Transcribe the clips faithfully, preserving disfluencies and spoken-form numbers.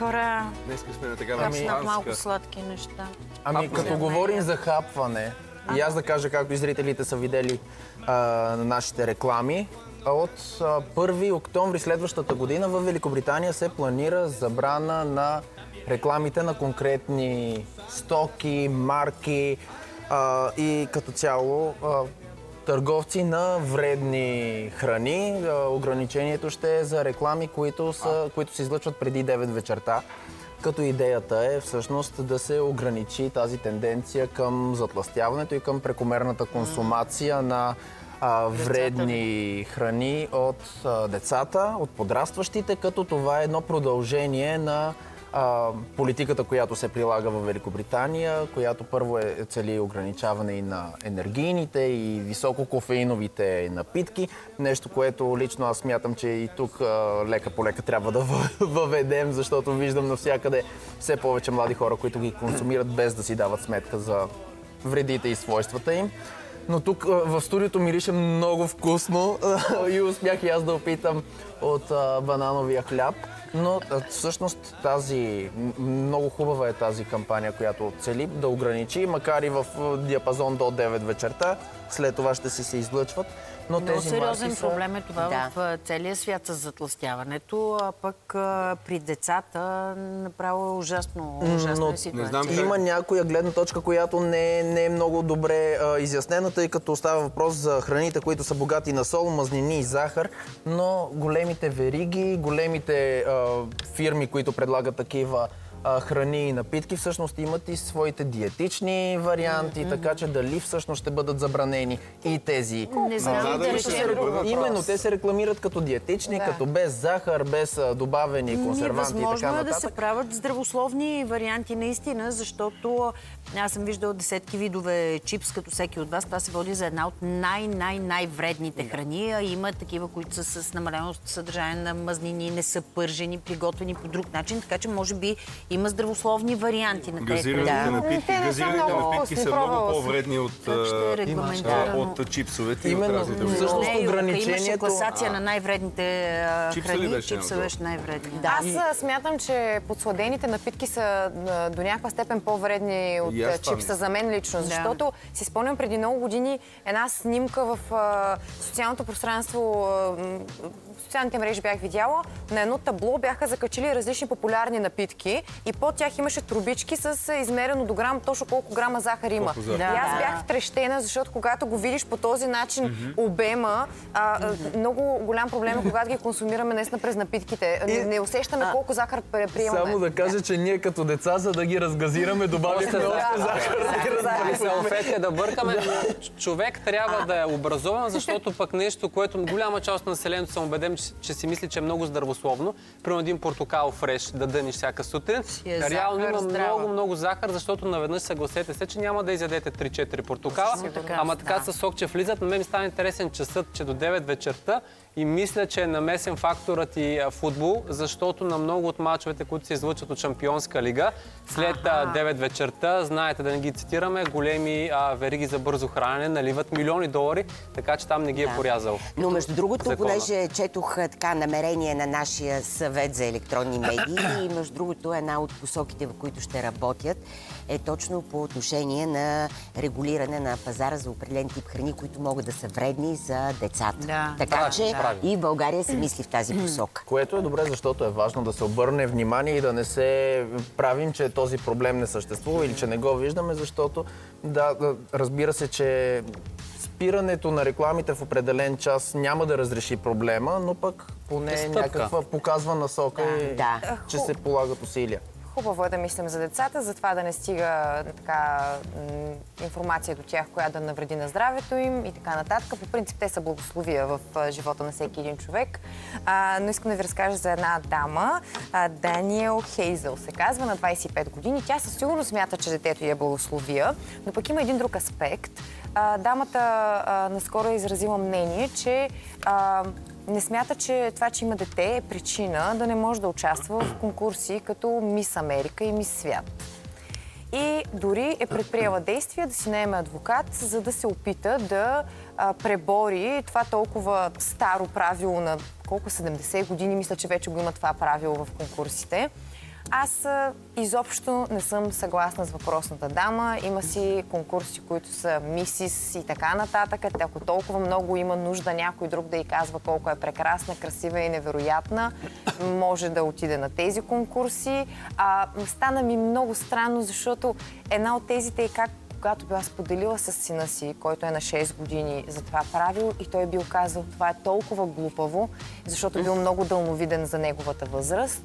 хора Днес сме на такава хапнат малко сладки неща. Ами, Хапване. като говорим за хапване, и аз да кажа, както и зрителите са видели а, на нашите реклами, от а, първи октомври следващата година в Великобритания се планира забрана на рекламите на конкретни стоки, марки а, и като цяло а, търговци на вредни храни. А, ограничението ще е за реклами, които, са, които се излъчват преди девет вечерта. Като идеята е всъщност да се ограничи тази тенденция към затлъстяването и към прекомерната консумация на а, вредни храни от а, децата, от подрастващите, като това е едно продължение на а, политиката, която се прилага в Великобритания, която първо е цели ограничаване и на енергийните и висококофеиновите напитки. Нещо, което лично аз смятам, че и тук а, лека по лека трябва да въведем, защото виждам навсякъде все повече млади хора, които ги консумират без да си дават сметка за вредите и свойствата им. Но тук в студиото мирише много вкусно и успях и аз да опитам от а, банановия хляб. Но всъщност тази, много хубава е тази кампания, която цели да ограничи, макар и в диапазон до девет вечерта. След това ще се се излъчват. Но Много тези сериозен са... проблем е това Да. в целия свят с затлъстяването, а пък а, при децата направо е ужасно, ужасна е ситуация. знам как- Има някоя гледна точка, която не, не е много добре а, изяснена, тъй като става въпрос за храните, които са богати на сол, мазнини и захар, но големите вериги, големите а, фирми, които предлагат такива а, храни и напитки, всъщност имат и своите диетични варианти, така че дали всъщност ще бъдат забранени и тези. Не знам да, да да, речем. да, Именно, те се рекламират като диетични, Да. като без захар, без а, добавени консерванти и така Възможно е да нататък. се правят здравословни варианти наистина, защото аз съм виждала десетки видове чипс, като всеки от вас. Това се води за една от най-най-най-вредните храни. А има такива, които са с намалено съдържание на мазнини, не са пържени, приготвени по друг начин, така че може би има здравословни варианти на тези Газираните храни. напитки, Те не са газираните много напитки вкусни, са много пробвала съм. по-вредни от, Как ще е а, регламентирано? от чипсовете и от Именно. разните други. Всъщност Не, Юлка, имаше ограничението- класация на най-вредните а, Чипса ли храни. беше Чипса едно беше най-вредни. Да. Аз а, смятам, че подсладените напитки са а, до някаква степен по-вредни от И аз а, това чипса мисля. за мен лично, защото си спомням преди много години една снимка в а, социалното пространство, а, м, в социалните мрежи бях видяла, на едно табло бяха закачили различни популярни напитки и под тях имаше трубички с а, измерено до грам точно колко грама захар има. Колко захар. И аз бях втрещена, защото когато го видиш по този начин обема, а, а, много голям проблем е, когато ги консумираме наистина през напитките. Не, не усещаме колко захар пре- приемаме. Само да кажа, че ние като деца, за да ги разгазираме, добавихме Още още захар. И салфетка да бъркаме. Човек трябва да е образован, защото пък нещо, което голяма част от населението съм убеден, че, че си мисли, че е много здравословно. Примерно един портокал фреш да дъниш всяка сутрин. е Реално захар, има здрава. много, много захар, защото наведнъж съгласете се, че няма да изядете три-четири портокала. така, Ама така да. с сок, че влизат. На мен ми става интересен часът, че до девет вечерта и мисля, че е намесен факторът и а, футбол, защото на много от мачовете, които се излъчват от Шампионска лига, след а, девет вечерта, знаете, да не ги цитираме, големи а, вериги за бързо хранене наливат милиони долари, така че там не ги е порязал. Но между другото, закона. понеже четох а, така намерение на нашия съвет за електронни медии и между другото една от посоките, в които ще работят, е точно по отношение на регулиране на пазара за определен тип храни, които могат да са вредни за децата. Да, така да, че да. и в България се мисли в тази посока. Което е добре, защото е важно да се обърне внимание и да не се правим, че този проблем не съществува или че не го виждаме, защото да, да, разбира се, че спирането на рекламите в определен час няма да разреши проблема, но пък поне Стъпка. някаква показва насока и Да. че се полагат усилия. Хубаво е да мислим за децата, затова да не стига така м, информация до тях, която да навреди на здравето им и така нататък. По принцип те са благословия в а, живота на всеки един човек. А, но искам да ви разкажа за една дама. А, Даниел Хейзъл се казва, на двадесет и пет години. Тя със сигурност смята, че детето ѝ е благословия, но пък има един друг аспект. А, дамата а, наскоро е изразила мнение, че а, не смята, че това, че има дете, е причина да не може да участва в конкурси като Мис Америка и Мис Свят. И дори е предприела действия да си наеме адвокат, за да се опита да а, пребори това толкова старо правило на колко седемдесет години, мисля, че вече го има това правило в конкурсите. Аз а, изобщо не съм съгласна с въпросната дама. Има си конкурси, които са мисис и така нататък. Ако толкова много има нужда някой друг да й казва колко е прекрасна, красива и невероятна, може да отиде на тези конкурси. А, стана ми много странно, защото една от тезите е как когато била споделила с сина си, който е на шест години, за това правило и той бил казал, това е толкова глупаво, защото бил много дълновиден за неговата възраст.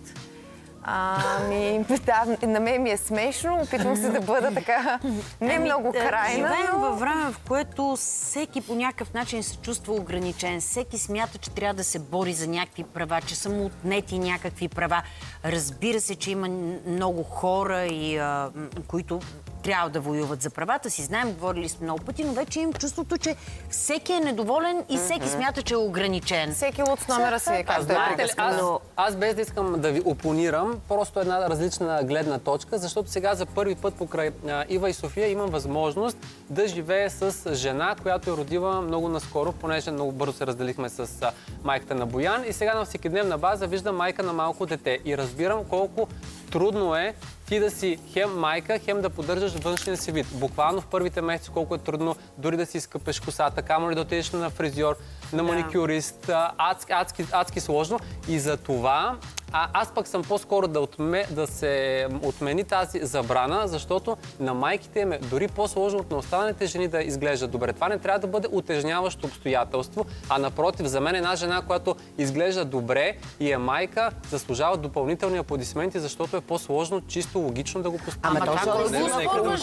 Ами, да, на мен ми е смешно, опитвам се да бъда така не много крайна. Живеем но... във време, в което всеки по някакъв начин се чувства ограничен. Всеки смята, че трябва да се бори за някакви права, че са му отнети някакви права. Разбира се, че има много хора, и, а, които трябва да воюват за правата си. Знаем, говорили сме много пъти, но вече имам чувството, че всеки е недоволен и всеки смята, че е ограничен. Всеки луд с номера си, както е аз, аз без да искам да ви опонирам, просто една различна гледна точка, защото сега за първи път покрай а, Ива и София имам възможност да живея с жена, която е родила много наскоро, понеже много бързо се разделихме с а, майката на Боян и сега на всекидневна база виждам майка на малко дете и разбирам колко трудно е ти да си хем майка, хем да поддържаш външния си вид. Буквално в първите месеци колко е трудно дори да си изкъпеш косата, камо ли да отидеш на фризьор, на маникюрист, адски, адски, адски сложно. И за това а, аз пък съм по-скоро да, отме, да се отмени тази забрана, защото на майките им е дори по-сложно от на останалите жени да изглеждат добре. Това не трябва да бъде утежняващо обстоятелство, а напротив, за мен една жена, която изглежда добре и е майка, заслужава допълнителни аплодисменти, защото е по-сложно, чисто логично да го постигне. Ама то го спорваш,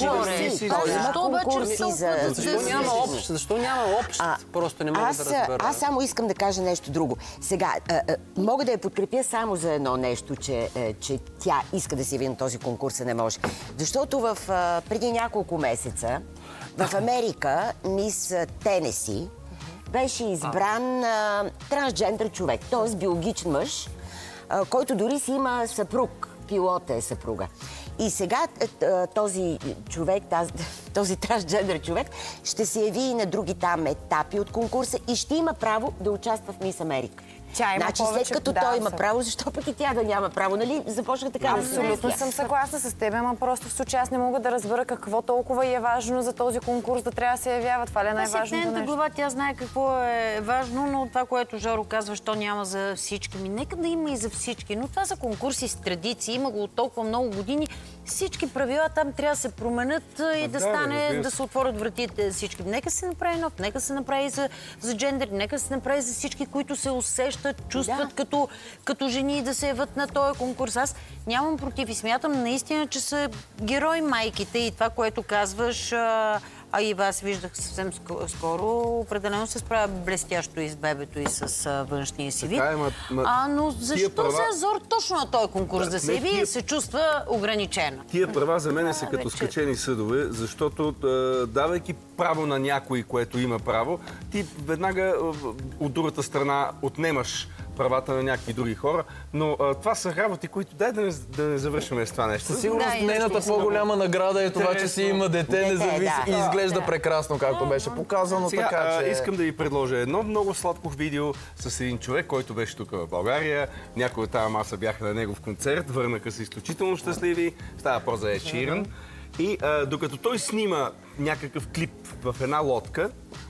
защо обаче Защо няма общ? Защо няма общ? Просто не мога да разбера. Аз само искам да кажа нещо друго. Сега, а, а, мога да я подкрепя само за едно нещо, че, а, че тя иска да се яви на този конкурс, а не може. Защото в, а, преди няколко месеца в Америка мис Тенеси беше избран а, трансджендър човек, т.е. биологичен мъж, а, който дори си има съпруг. Пилота е съпруга. И сега този човек, тази, този трансджендър човек, ще се яви и на други там етапи от конкурса и ще има право да участва в Мис Америка. Тя има значи, повече, след като да, той има съм. право, защо пък и тя да няма право, нали? Започна така да се Абсолютно мисля. съм съгласна с теб, ама просто в случая аз не мога да разбера какво толкова е важно за този конкурс да трябва да се явява. Това ли е най-важното нещо? Глава, тя знае какво е важно, но това, което Жоро казва, що няма за всички. Ми, нека да има и за всички. Но това са конкурси с традиции. Има го от толкова много години. Всички правила там трябва да се променят и да, да стане, да, да се отворят вратите всички. Нека се направи нов, нека се направи за, за джендър, нека се направи за всички, които се усещат, чувстват да. като, като жени да се яват на този конкурс. Аз нямам против и смятам наистина, че са герои майките и това, което казваш. А, а и вас виждах съвсем скоро. Определено се справя блестящо и с бебето, и с а, външния си вид. Така е, ма, ма, а, но защо права... се Зор точно на този конкурс да, да се яви и се чувства ограничена? Тия права за мен са а, като вече... скачени съдове, защото давайки право на някой, което има право, ти веднага от другата страна отнемаш правата на някакви други хора, но а, това са работи, които дай да не, да не завършваме с това нещо. Със сигурност да, нейната по-голяма награда е това, че си има дете, не зависи да. и изглежда Да. прекрасно, както беше показано. Сега, така, че... а, искам да ви предложа едно много сладко видео с един човек, който беше тук в България. Някои от тази маса бяха на негов концерт, върнаха се изключително щастливи. Става про за Ед Ширън. И а, докато той снима някакъв клип в една лодка,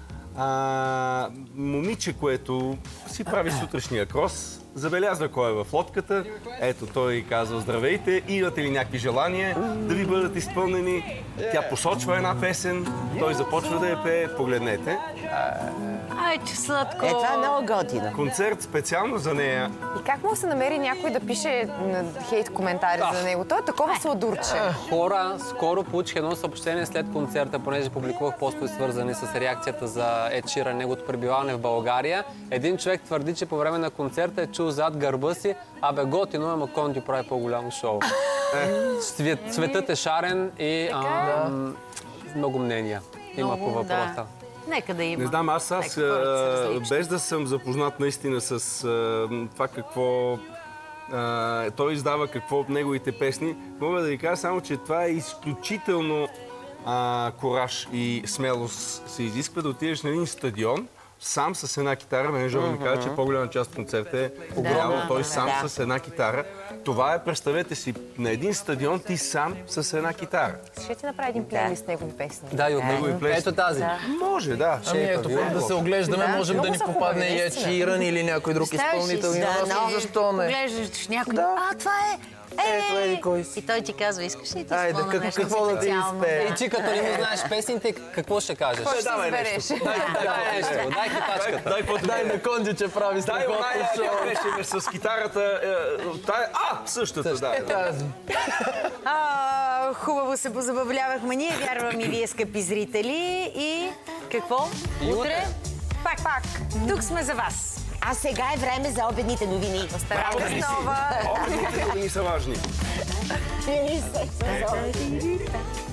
А, момиче, което си прави сутрешния крос, забелязва кой е в лодката. Ето, той казва: здравейте, имате ли някакви желания да ви бъдат изпълнени? Тя посочва една песен, той започва да я пее. Погледнете. Ай, че сладко! Е, това е много готино. Концерт специално за нея. И как му се намери някой да пише хейт коментари за него? Той е такова сладурче. Хора, скоро получих едно съобщение след концерта, понеже публикувах постове свързани с реакцията за Ед Ширън, неговото пребиваване в България. Един човек твърди, че по време на концерта е чул зад гърба си: абе, готино е, ма Конди прави по-голямо шоу. Свет, светът е шарен и а, много мнения има Много, по въпроса. Да. Нека да има. Не знам, аз, аз Нека хората са различни. без да съм запознат наистина с а, това какво а, той издава, какво от неговите песни, мога да ви кажа само, че това е изключително а, кураж и смелост се изисква да отидеш на един стадион, сам с една китара. Менеджерът ми каза, че по-голяма част от концерта е играл той сам да. с една китара. Това е, представете си, на един стадион ти сам с една китара. Ще ти направи един плейлист с негови песни. Да, и от Негови него. песни. Ето тази. Може, да. Ами ето, павилон. да се оглеждаме, Да, можем да много ни са попадне хубави, и наистина. Ечиран или някой друг изпълнител. И да, на нас, но защо не? Поглеждаш някой, Да. а, това е... Ето, еди кой си. И той ти казва, искаш ли ти Айде, изпълня как- нещо какво да ти специално? изпее? И ти като не му знаеш песните, какво ще кажеш? Какво ще давай избереш? Дай, дай нещо, дай хипачката. Дай, дай, Дай на Конди, че прави дай, страхотно шоу. дай, беше с китарата. е, тая- А, същата, да. Тази. А, хубаво се позабавлявахме ние, вярвам и вие, скъпи зрители. И какво? И утре. Пак, пак. Тук сме за вас. А сега е време за обедните новини. Радост нова! Обедните новини са важни. Фини се.